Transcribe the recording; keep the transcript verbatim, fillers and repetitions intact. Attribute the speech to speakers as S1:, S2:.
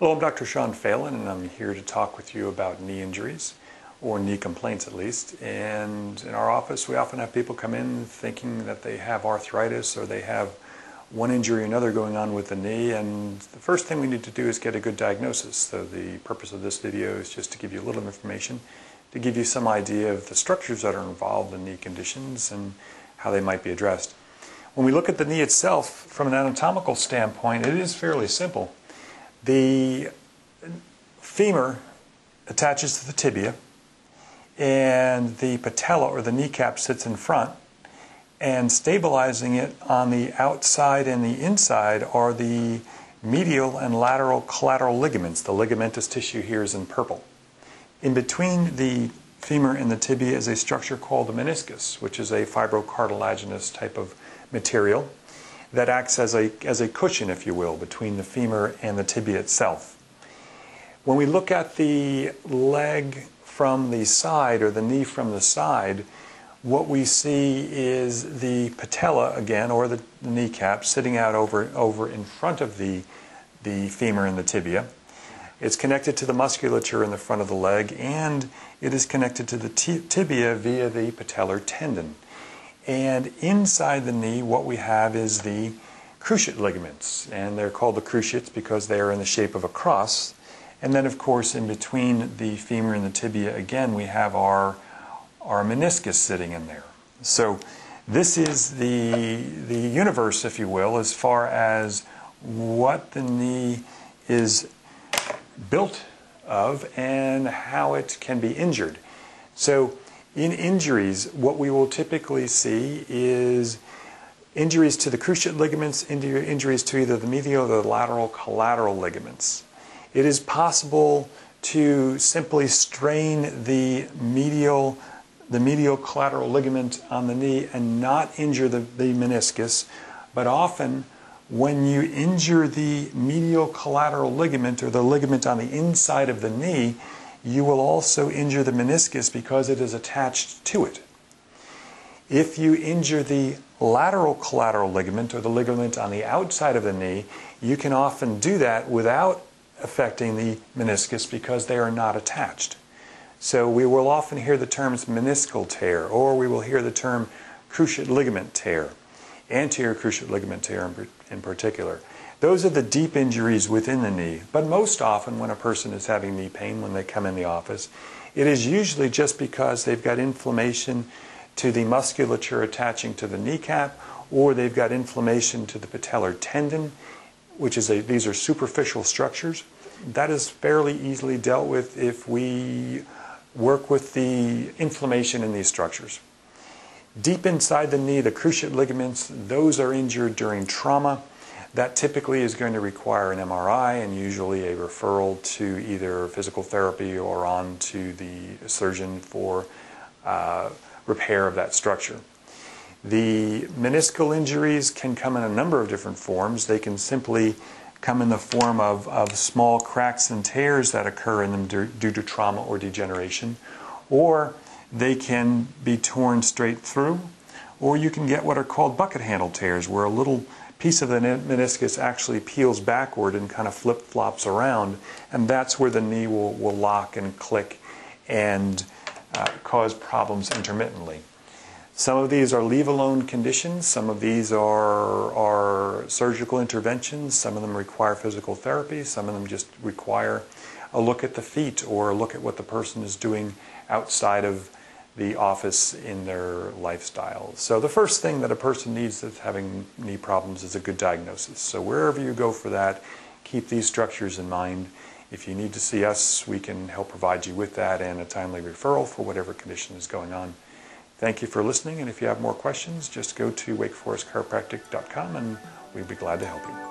S1: Hello, I'm Doctor Sean Phelan, and I'm here to talk with you about knee injuries, or knee complaints at least. And in our office, we often have people come in thinking that they have arthritis or they have one injury or another going on with the knee, and the first thing we need to do is get a good diagnosis. So the purpose of this video is just to give you a little information, to give you some idea of the structures that are involved in knee conditions and how they might be addressed. When we look at the knee itself, from an anatomical standpoint, it is fairly simple. The femur attaches to the tibia, and the patella or the kneecap sits in front, and stabilizing it on the outside and the inside are the medial and lateral collateral ligaments. The ligamentous tissue here is in purple. In between the femur and the tibia is a structure called the meniscus, which is a fibrocartilaginous type of material that acts as a, as a cushion, if you will, between the femur and the tibia itself. When we look at the leg from the side, or the knee from the side, what we see is the patella again, or the, the kneecap, sitting out over, over in front of the, the femur and the tibia. It's connected to the musculature in the front of the leg, and it is connected to the tibia via the patellar tendon. And inside the knee, what we have is the cruciate ligaments, and they're called the cruciates because they are in the shape of a cross. And then, of course, in between the femur and the tibia, again, we have our, our meniscus sitting in there. So this is the, the universe, if you will, as far as what the knee is built of and how it can be injured. So in injuries, what we will typically see is injuries to the cruciate ligaments, injuries to either the medial or the lateral collateral ligaments. It is possible to simply strain the medial, the medial collateral ligament on the knee and not injure the, the meniscus, but often when you injure the medial collateral ligament, or the ligament on the inside of the knee, you will also injure the meniscus because it is attached to it. If you injure the lateral collateral ligament, or the ligament on the outside of the knee, you can often do that without affecting the meniscus because they are not attached. So we will often hear the terms meniscal tear, or we will hear the term cruciate ligament tear, anterior cruciate ligament tear in, in particular. Those are the deep injuries within the knee, but most often when a person is having knee pain when they come in the office, it is usually just because they've got inflammation to the musculature attaching to the kneecap, or they've got inflammation to the patellar tendon, which is a, these are superficial structures. That is fairly easily dealt with if we work with the inflammation in these structures. Deep inside the knee, the cruciate ligaments, those are injured during trauma. That typically is going to require an M R I and usually a referral to either physical therapy or on to the surgeon for uh, repair of that structure. The meniscal injuries can come in a number of different forms. They can simply come in the form of, of small cracks and tears that occur in them due, due to trauma or degeneration, or they can be torn straight through, or you can get what are called bucket handle tears, where a little piece of the meniscus actually peels backward and kind of flip-flops around, and that's where the knee will, will lock and click and uh, cause problems intermittently. Some of these are leave-alone conditions, some of these are, are surgical interventions, some of them require physical therapy, some of them just require a look at the feet or a look at what the person is doing outside of the office in their lifestyle. So the first thing that a person needs that's having knee problems is a good diagnosis. So wherever you go for that, keep these structures in mind. If you need to see us, we can help provide you with that and a timely referral for whatever condition is going on. Thank you for listening, and if you have more questions, just go to wake forest chiropractic dot com and we'd be glad to help you.